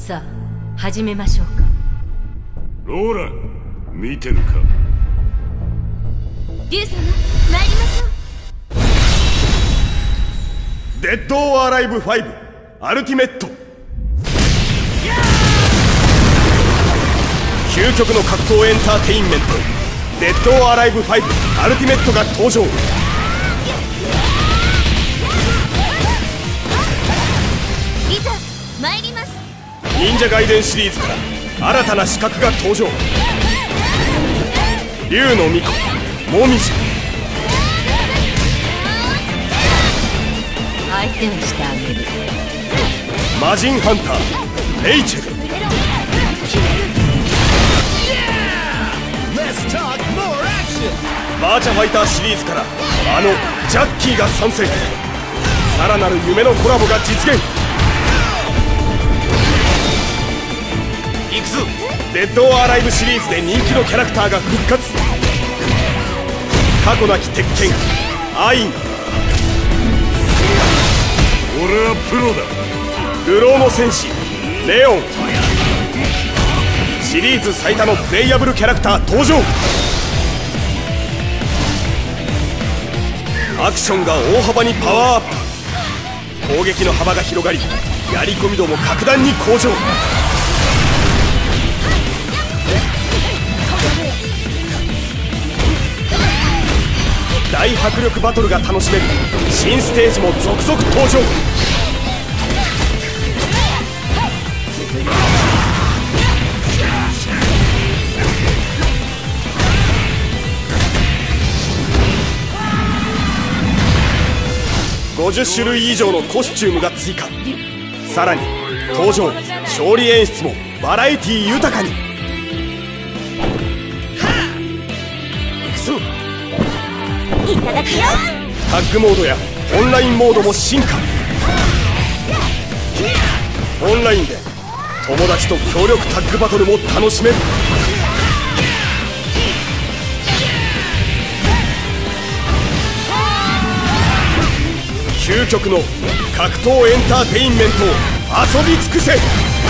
さあ始めましょうか。 ローラン見てるか。 竜様参りましょう。 デッド・オア・アライブ5アルティメット。究極の格闘エンターテインメント、デッド・オア・アライブ5アルティメットが登場。 いざ参ります。 忍者ガイデンシリーズから新たな刺客が登場。竜の巫女もみじ。 相手をしてあげる。 魔人ハンターレイチェル。バーチャファイターシリーズからあのジャッキーが参戦。さらなる夢のコラボが実現。行くぞ。デッド・オア・アライブシリーズで人気のキャラクターが復活。過去なき鉄拳アイン。 俺はプロだ。 流浪の戦士レオン。シリーズ最多のプレイヤブルキャラクター登場。アクションが大幅にパワーアップ。攻撃の幅が広がり、やり込み度も格段に向上。大迫力バトルが楽しめる新ステージも続々登場。50種類以上のコスチュームが追加。さらに登場勝利演出もバラエティ豊かに。行くぞ。 いただきよ。 タッグモードやオンラインモードも進化。オンラインで友達と協力タッグバトルも楽しめる。究極の格闘エンターテインメントを遊び尽くせ。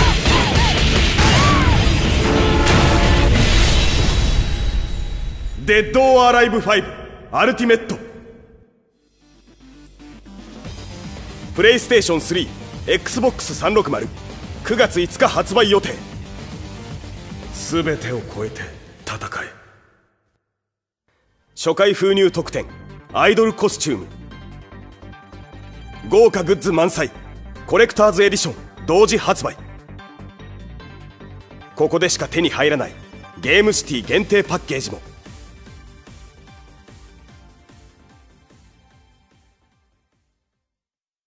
デッド・オア・アライブ5アルティメット。プレイステーション 3、Xbox360、9月5日発売予定。全てを超えて戦え。初回封入特典アイドルコスチューム、豪華グッズ満載コレクターズエディション同時発売。ここでしか手に入らないゲームシティ限定パッケージも。